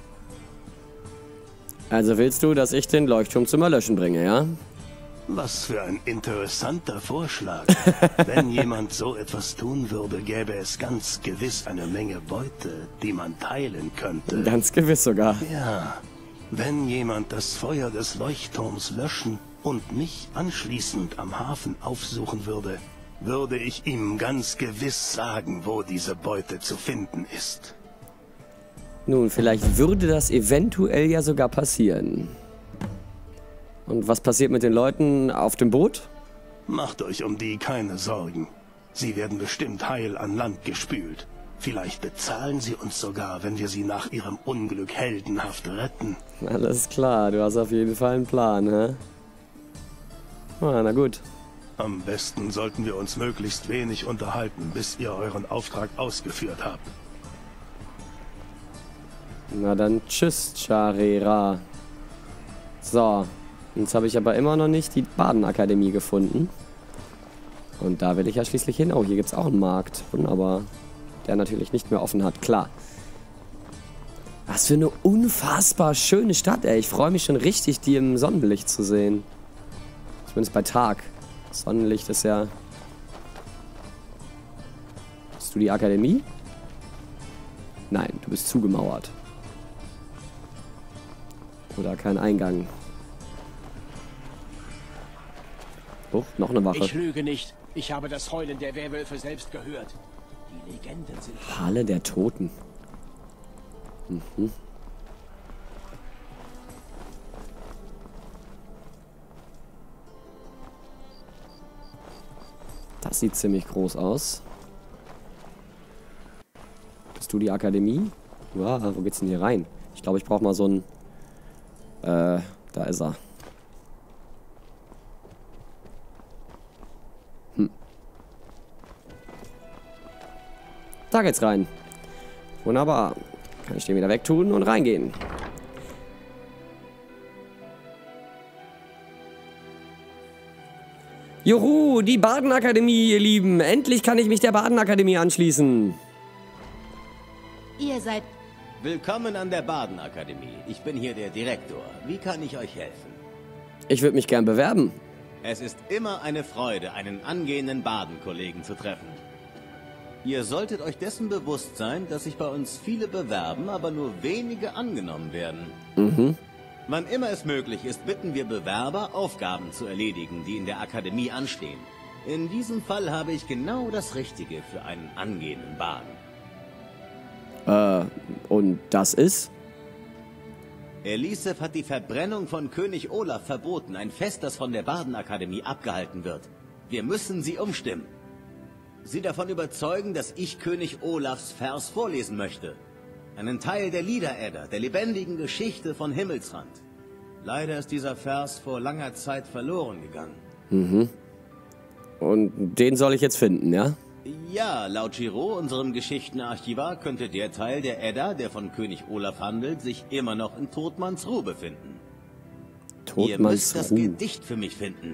Also willst du, dass ich den Leuchtturm zum Erlöschen bringe, ja? Was für ein interessanter Vorschlag. Wenn jemand so etwas tun würde, gäbe es ganz gewiss eine Menge Beute, die man teilen könnte. Ganz gewiss sogar. Ja, wenn jemand das Feuer des Leuchtturms löschen und mich anschließend am Hafen aufsuchen würde, würde ich ihm ganz gewiss sagen, wo diese Beute zu finden ist. Nun, vielleicht würde das eventuell ja sogar passieren. Und was passiert mit den Leuten auf dem Boot? Macht euch um die keine Sorgen. Sie werden bestimmt heil an Land gespült. Vielleicht bezahlen sie uns sogar, wenn wir sie nach ihrem Unglück heldenhaft retten. Alles klar, du hast auf jeden Fall einen Plan, hä? Ah, na gut. Am besten sollten wir uns möglichst wenig unterhalten, bis ihr euren Auftrag ausgeführt habt. Na dann tschüss, Charera. So, jetzt habe ich aber immer noch nicht die Badenakademie gefunden. Und da will ich ja schließlich hin. Oh, hier gibt es auch einen Markt. Wunderbar. Der natürlich nicht mehr offen hat, klar. Was für eine unfassbar schöne Stadt, ey. Ich freue mich schon richtig, die im Sonnenlicht zu sehen. Zumindest bei Tag. Sonnenlicht ist ja... Bist du die Akademie? Nein, du bist zugemauert. Oder kein Eingang. Oh, noch eine Wache. Ich lüge nicht. Ich habe das Heulen der Werwölfe selbst gehört. Die Legenden sind... Halle der Toten. Mhm. Das sieht ziemlich groß aus. Bist du die Akademie? Ja, wo geht's denn hier rein? Ich glaube, ich brauche mal so ein... da ist er. Da geht's rein. Wunderbar. Kann ich den wieder wegtun und reingehen. Juhu, die Bardenakademie, ihr Lieben. Endlich kann ich mich der Bardenakademie anschließen. Ihr seid... Willkommen an der Bardenakademie. Ich bin hier der Direktor. Wie kann ich euch helfen? Ich würde mich gern bewerben. Es ist immer eine Freude, einen angehenden Badenkollegen zu treffen. Ihr solltet euch dessen bewusst sein, dass sich bei uns viele bewerben, aber nur wenige angenommen werden. Mhm. Wann immer es möglich ist, bitten wir Bewerber, Aufgaben zu erledigen, die in der Akademie anstehen. In diesem Fall habe ich genau das Richtige für einen angehenden Baden. Und das ist? Elisif hat die Verbrennung von König Olaf verboten, ein Fest, das von der Bardenakademie abgehalten wird. Wir müssen sie umstimmen. Sie davon überzeugen, dass ich König Olafs Vers vorlesen möchte. Einen Teil der Lieder-Edda, der lebendigen Geschichte von Himmelsrand. Leider ist dieser Vers vor langer Zeit verloren gegangen. Mhm. Und den soll ich jetzt finden, ja? Ja, laut Giraud, unserem Geschichtenarchivar, könnte der Teil der Edda, der von König Olaf handelt, sich immer noch in Todmannsruh befinden. Ihr müsst das Gedicht für mich finden.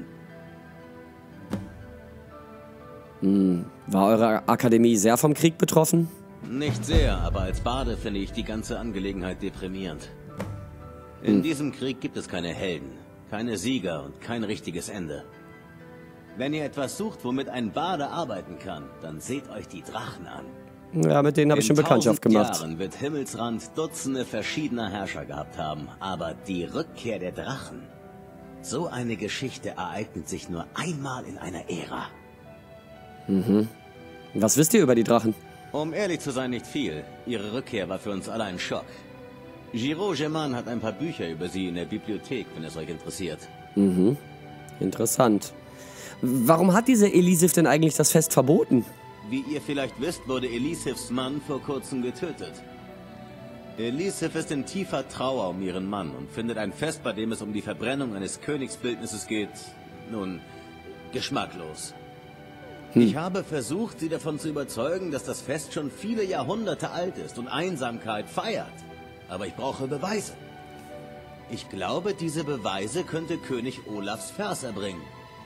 War eure Akademie sehr vom Krieg betroffen? Nicht sehr, aber als Bade finde ich die ganze Angelegenheit deprimierend. In diesem Krieg gibt es keine Helden, keine Sieger und kein richtiges Ende. Wenn ihr etwas sucht, womit ein Bade arbeiten kann, dann seht euch die Drachen an. Ja, mit denen habe ich schon Bekanntschaft gemacht. In 1000 Jahren wird Himmelsrand Dutzende verschiedener Herrscher gehabt haben, aber die Rückkehr der Drachen, so eine Geschichte ereignet sich nur einmal in einer Ära. Mhm. Was wisst ihr über die Drachen? Um ehrlich zu sein, nicht viel. Ihre Rückkehr war für uns alle ein Schock. Giraud Geman hat ein paar Bücher über sie in der Bibliothek, wenn es euch interessiert. Mhm. Interessant. Warum hat dieser Elisif denn eigentlich das Fest verboten? Wie ihr vielleicht wisst, wurde Elisifs Mann vor kurzem getötet. Elisif ist in tiefer Trauer um ihren Mann und findet ein Fest, bei dem es um die Verbrennung eines Königsbildnisses geht, nun, geschmacklos. Ich habe versucht, sie davon zu überzeugen, dass das Fest schon viele Jahrhunderte alt ist und Einsamkeit feiert. Aber ich brauche Beweise. Ich glaube, diese Beweise könnte König Olafs Vers erbringen.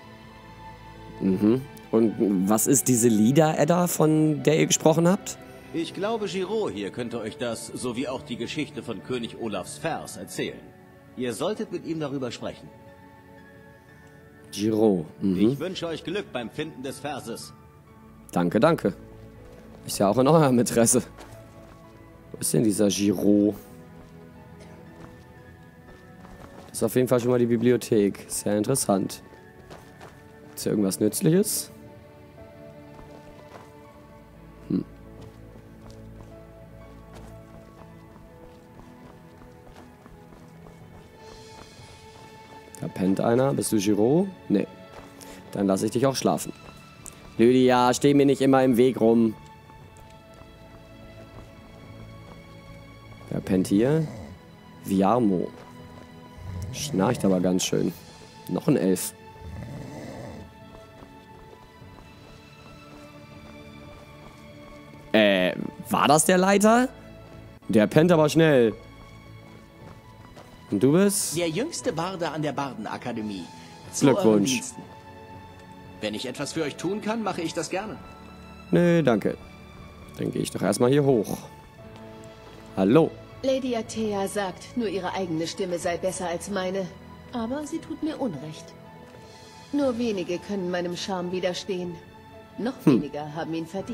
Mhm. Und was ist diese Lieder-Edda, von der ihr gesprochen habt? Ich glaube, Giraud hier könnte euch das, sowie auch die Geschichte von König Olafs Vers erzählen. Ihr solltet mit ihm darüber sprechen. Giraud. Mhm. Ich wünsche euch Glück beim Finden des Verses. Danke, danke. Ist ja auch in eurem Interesse. Wo ist denn dieser Giraud? Das ist auf jeden Fall schon mal die Bibliothek. Sehr interessant. Ist hier irgendwas Nützliches? Da pennt einer. Bist du Giraud? Nee. Dann lasse ich dich auch schlafen. Lydia, steh mir nicht immer im Weg rum. Wer pennt hier? Viarmo. Schnarcht aber ganz schön. Noch ein Elf. War das der Leiter? Der pennt aber schnell. Und du bist? Der jüngste Barde an der Bardenakademie. Glückwunsch. Wenn ich etwas für euch tun kann, mache ich das gerne. Nö, danke. Dann gehe ich doch erstmal hier hoch. Hallo. Lady Athea sagt, nur ihre eigene Stimme sei besser als meine. Aber sie tut mir Unrecht. Nur wenige können meinem Charme widerstehen. Noch weniger haben ihn verdient.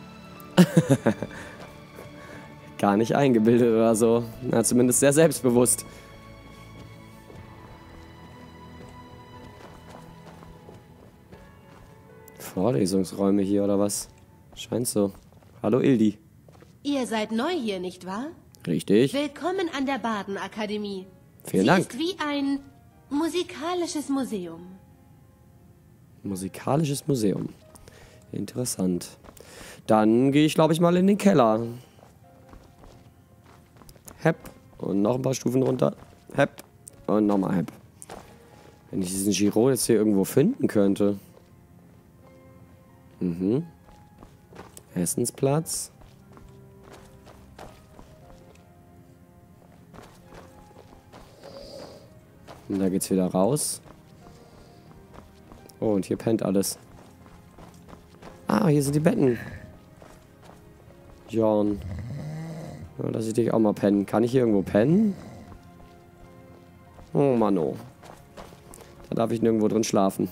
Gar nicht eingebildet oder so. Na, zumindest sehr selbstbewusst. Vorlesungsräume hier oder was? Scheint so. Hallo Ildi. Ihr seid neu hier, nicht wahr? Richtig. Willkommen an der Bardenakademie. Vielen Dank. Sie ist wie ein musikalisches Museum. Musikalisches Museum. Interessant. Dann gehe ich, glaube ich, mal in den Keller. Hepp. Und noch ein paar Stufen runter. Hepp. Und nochmal Hepp. Wenn ich diesen Giro jetzt hier irgendwo finden könnte. Mhm. Essensplatz. Und da geht's wieder raus. Oh, und hier pennt alles. Ah, hier sind die Betten. John. Ja, lass ich dich auch mal pennen. Kann ich hier irgendwo pennen? Oh Mann, oh. Da darf ich nirgendwo drin schlafen.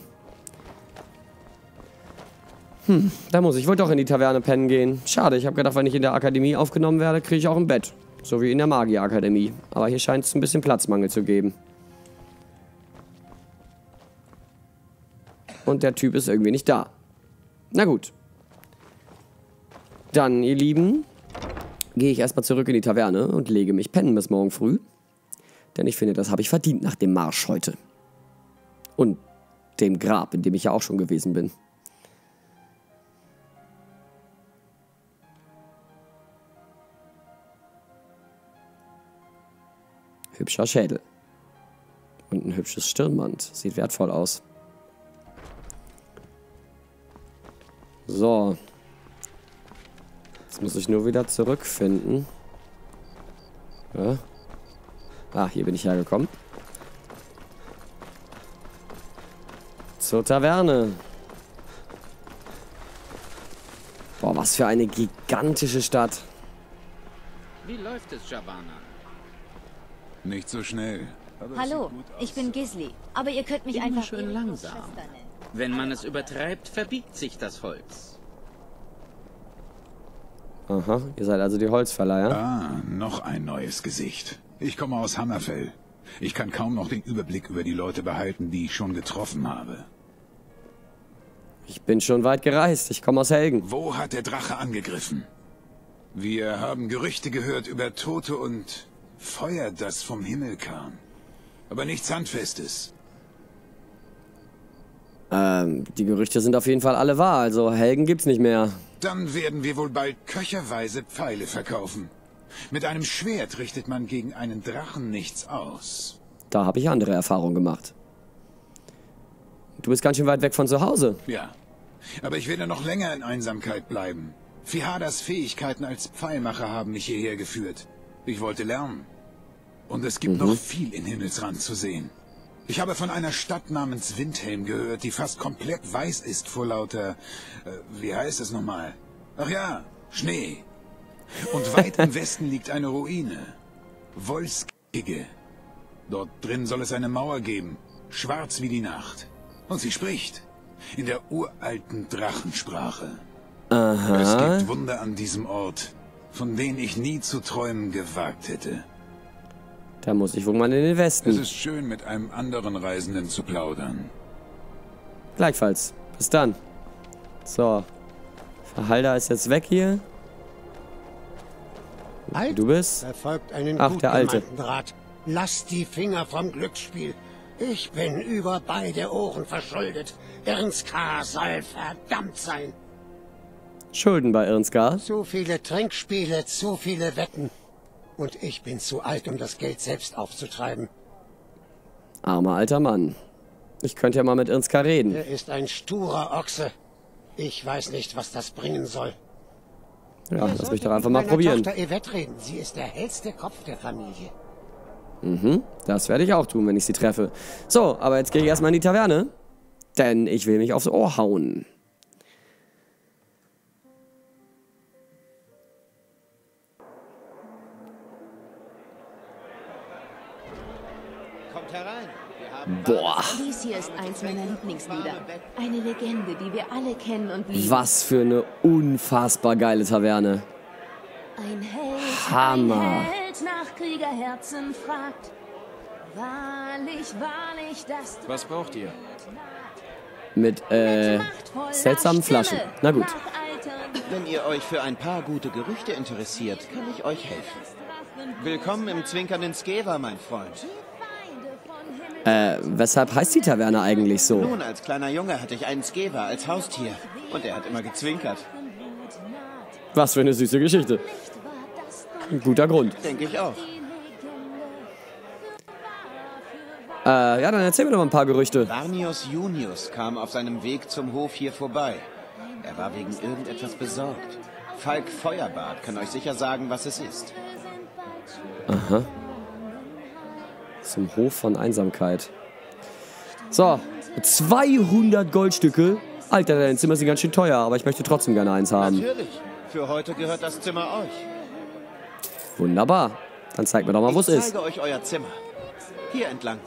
Da muss ich wohl doch in die Taverne pennen gehen. Schade, ich habe gedacht, wenn ich in der Akademie aufgenommen werde, kriege ich auch ein Bett. So wie in der Magierakademie. Aber hier scheint es ein bisschen Platzmangel zu geben. Und der Typ ist irgendwie nicht da. Na gut. Dann, ihr Lieben, gehe ich erstmal zurück in die Taverne und lege mich pennen bis morgen früh. Denn ich finde, das habe ich verdient nach dem Marsch heute. Und dem Grab, in dem ich ja auch schon gewesen bin. Hübscher Schädel. Und ein hübsches Stirnband. Sieht wertvoll aus. So. Jetzt muss ich nur wieder zurückfinden. Ja. Ah, hier bin ich hergekommen. Zur Taverne. Boah, was für eine gigantische Stadt. Wie läuft es, Javana? Nicht so schnell. Hallo, ich bin Gisli. Aber ihr könnt mich einfach schön langsam. Wenn man es übertreibt, verbiegt sich das Holz. Aha, ihr seid also die Holzverleiher. Ah, noch ein neues Gesicht. Ich komme aus Hammerfell. Ich kann kaum noch den Überblick über die Leute behalten, die ich schon getroffen habe. Ich bin schon weit gereist. Ich komme aus Helgen. Wo hat der Drache angegriffen? Wir haben Gerüchte gehört über Tote und Feuer, das vom Himmel kam. Aber nichts Handfestes. Die Gerüchte sind auf jeden Fall alle wahr. Also Helgen gibt's nicht mehr. Dann werden wir wohl bald köcherweise Pfeile verkaufen. Mit einem Schwert richtet man gegen einen Drachen nichts aus. Da habe ich andere Erfahrungen gemacht. Du bist ganz schön weit weg von zu Hause. Ja, aber ich werde noch länger in Einsamkeit bleiben. Fihadas Fähigkeiten als Pfeilmacher haben mich hierher geführt. Ich wollte lernen. Und es gibt noch viel in Himmelsrand zu sehen. Ich habe von einer Stadt namens Windhelm gehört, die fast komplett weiß ist vor lauter... wie heißt es nochmal? Ach ja, Schnee. Und weit im Westen liegt eine Ruine. Wolskige. Dort drin soll es eine Mauer geben, schwarz wie die Nacht. Und sie spricht in der uralten Drachensprache. Aha. Es gibt Wunder an diesem Ort, von denen ich nie zu träumen gewagt hätte. Da muss ich wohl mal in den Westen. Es ist schön, mit einem anderen Reisenden zu plaudern. Gleichfalls. Bis dann. So. Verhalter ist jetzt weg hier. Halt! Du bist? Verfolgt einen Ach, gut der Alte. gemeinten Rat. Lasst die Finger vom Glücksspiel. Ich bin über beide Ohren verschuldet. Irnskar soll verdammt sein. Schulden bei Irnskar? Zu viele Trinkspiele, zu viele Wetten. Und ich bin zu alt, um das Geld selbst aufzutreiben. Armer alter Mann. Ich könnte ja mal mit Irnskar reden. Er ist ein sturer Ochse. Ich weiß nicht, was das bringen soll. Ja, lass mich doch einfach mal probieren. Tochter Yvette reden. Sie ist der hellste Kopf der Familie. Das werde ich auch tun, wenn ich sie treffe. So, aber jetzt gehe ich erstmal in die Taverne. Denn ich will mich aufs Ohr hauen. Boah. Dies hier ist eins meiner Lieblingslieder. Eine Legende, die wir alle kennen und lieben. Was für eine unfassbar geile Taverne. Ein Held, Hammer. ein Held nach Kriegerherzen fragt. Wahrlich, wahrlich, das... Was braucht ihr? Mit, seltsamen Flaschen. Na gut. Wenn ihr euch für ein paar gute Gerüchte interessiert, kann ich euch helfen. Willkommen im zwinkernden Skeva, mein Freund. Weshalb heißt die Taverne eigentlich so? Nun, als kleiner Junge hatte ich einen Skeva als Haustier. Und er hat immer gezwinkert. Was für eine süße Geschichte. Ein guter Grund. Denke ich auch. Ja, dann erzähl mir doch mal ein paar Gerüchte. Varnius Junius kam auf seinem Weg zum Hof hier vorbei. Er war wegen irgendetwas besorgt. Falk Feuerbart kann euch sicher sagen, was es ist. Aha. Zum Hof von Einsamkeit. So, 200 Goldstücke. Alter, dein Zimmer ist ganz schön teuer, aber ich möchte trotzdem gerne eins haben. Natürlich. Für heute gehört das Zimmer euch. Wunderbar. Dann zeig mir doch mal, wo es ist. Ich zeige euch euer Zimmer. Hier entlang.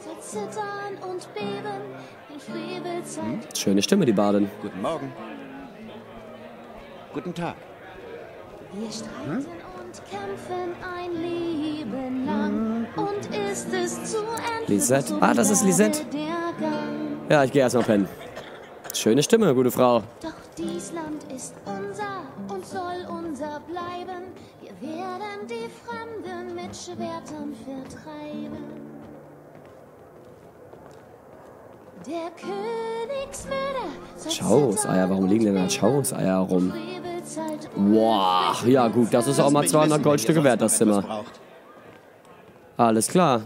Schöne Stimme, die Badin. Guten Morgen. Guten Tag. Wir streiten und kämpfen ein Leben lang. Und ist es zu Ende, Lisette. Ah, das ist Lisette. Ja, ich gehe erstmal pennen. Schöne Stimme, gute Frau. Doch dies Land ist unser und soll unser bleiben. Wir werden die Fremden mit Schwertern vertreiben. Der Königsmörder. Chaurus-Eier, warum liegen denn da Chaurus-Eier rum? Boah, ja gut, das ist auch mal 200 Goldstücke wert, das Zimmer. Alles klar.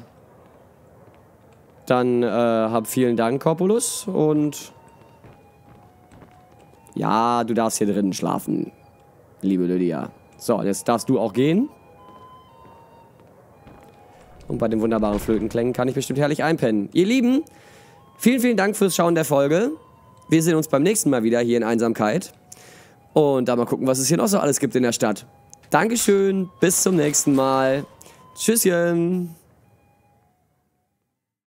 Dann hab vielen Dank, Corpulus, und ja, du darfst hier drinnen schlafen, liebe Lydia. So, jetzt darfst du auch gehen. Und bei den wunderbaren Flötenklängen kann ich bestimmt herrlich einpennen. Ihr Lieben, vielen, vielen Dank fürs Schauen der Folge. Wir sehen uns beim nächsten Mal wieder hier in Einsamkeit. Und da mal gucken, was es hier noch so alles gibt in der Stadt. Dankeschön, bis zum nächsten Mal. Tschüsschen.